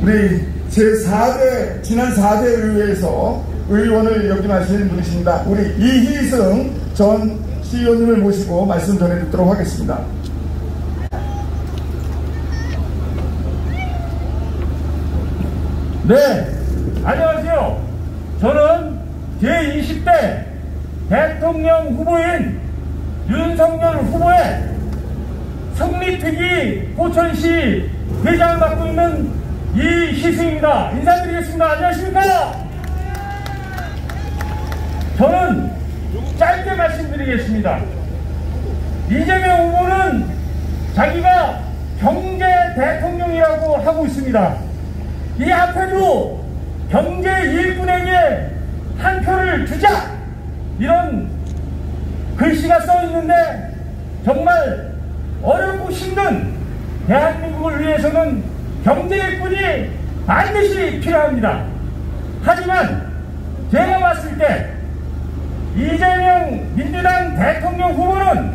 우리 제4대 지난 4대 의회에서 의원을 역임하신 분이십니다. 우리 이희승 전 시의원님을 모시고 말씀 전해 듣도록 하겠습니다. 네, 안녕하세요. 저는 제20대 대통령 후보인 윤석열 후보의 성리특위 포천시 회장을 맡고 있는 이희승입니다. 인사드리겠습니다. 안녕하십니까? 저는 짧게 말씀드리겠습니다. 이재명 후보는 자기가 경제 대통령이라고 하고 있습니다. 이 앞에도 경제 일꾼에게 한 표를 주자! 이런 글씨가 써 있는데 정말 어렵고 힘든 대한민국을 위해서는 경제 일꾼이 반드시 필요합니다. 하지만 제가 봤을 때 이재명 민주당 대통령 후보는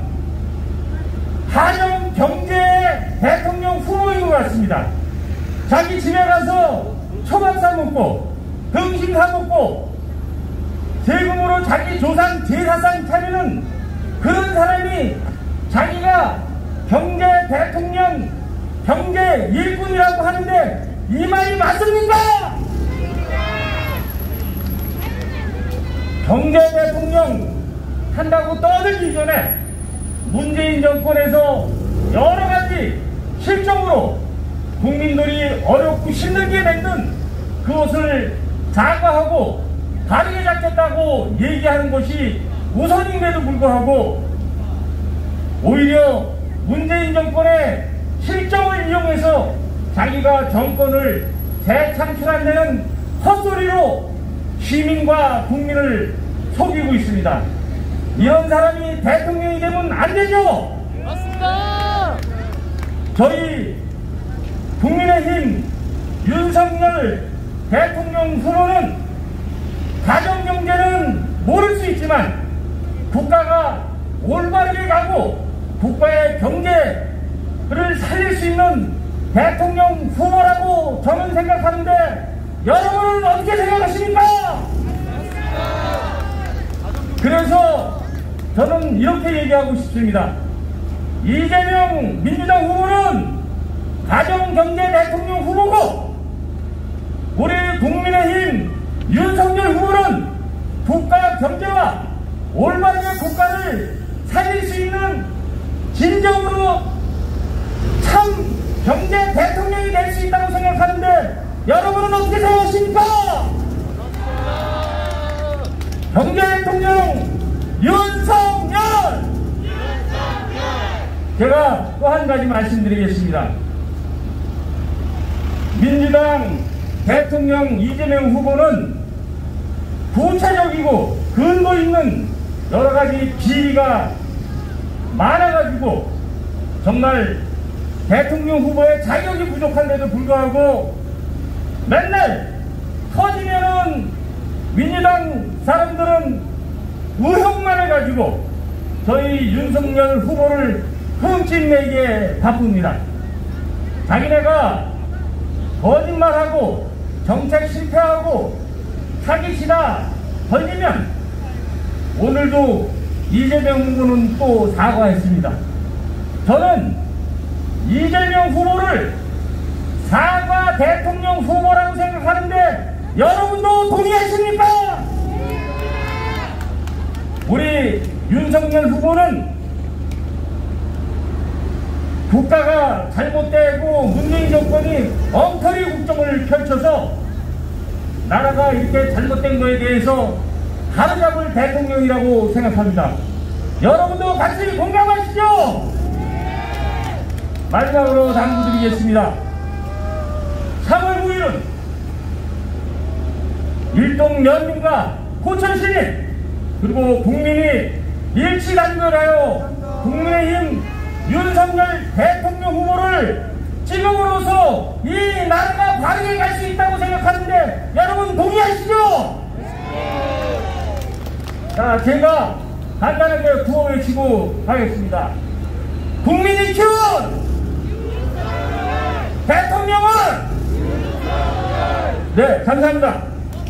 하정 경제의 대통령 후보인 것 같습니다. 자기 집에 가서 초밥 사 먹고 등심 사 먹고 세금으로 자기 조상 제사상 차리는 그런 사람이 자기가 경제 대통령 경제 일꾼이라고 하는데 이 말이 맞습니까? 경제 대통령 한다고 떠들기 전에 문재인 정권에서 여러 가지 실정으로 국민들이 어렵고 힘들게 만든 그것을 사과하고 다르게 잡겠다고 얘기하는 것이 우선인데도 불구하고 오히려 문재인 정권의 실정을 이용해서 자기가 정권을 재창출한다는 헛소리로 시민과 국민을 속이고 있습니다. 이런 사람이 대통령이 되면 안 되죠? 맞습니다. 저희 국민의힘 윤석열 대통령 후보는 가정경제는 모를 수 있지만 국가가 올바르게 가고 국가의 경제를 살릴 수 있는 대통령 후보라고 저는 생각하는데 여러분은 어떻게 생각하십니까? 그래서 저는 이렇게 얘기하고 싶습니다. 이재명 민주당 후보는 가정경제 대통령 후보고 우리 국민의힘 윤석열 후보는 국가 경제와 올바르게 국가를 살릴 수 있는 진정으로 참 경제 대통령이 될 수 있다고 생각하는데 여러분은 어떻게 생각하십니까? 경제 대통령 윤석열! 제가 또 한 가지 말씀드리겠습니다. 민주당 대통령 이재명 후보는 구체적이고 근거 있는 여러 가지 비리가 많아가지고 정말 대통령 후보의 자격이 부족한데도 불구하고 맨날 터지면은 민주당 사람들은 의혹만 해가지고 저희 윤석열 후보를 흠집내기에 바쁩니다. 자기네가 거짓말하고 정책 실패하고 사기치다 걸리면 오늘도 이재명 후보는 또 사과했습니다. 저는 이재명 후보를 사과 대통령 후보라고 생각하는데 여러분도 동의하십니까? 우리 윤석열 후보는 국가가 잘못되고 문재인 정권이 엉터리 국정을 펼쳐서 나라가 이렇게 잘못된 것에 대해서 바로잡을 대통령이라고 생각합니다. 여러분도 같이 공감하시죠? 마지막으로 당부드리겠습니다. 3월 9일은 일동연민과 포천시민 그리고 국민이 일치단결하여 국민의힘 윤석열 대통령 후보를 찍음으로써 이 나라가 바르게 갈 수 있다고 생각하는데 여러분 동의하시죠? 자, 제가 간단하게 구호 외치고 가겠습니다. 국민이 키운 대통령은 네, 감사합니다.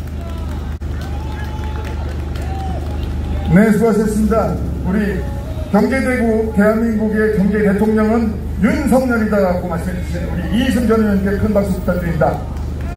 네, 수고하셨습니다. 우리 경제대국 대한민국의 경제 대통령은 윤석열이다라고 말씀해 주신 우리 이승 전 의원께 큰 박수 부탁드립니다.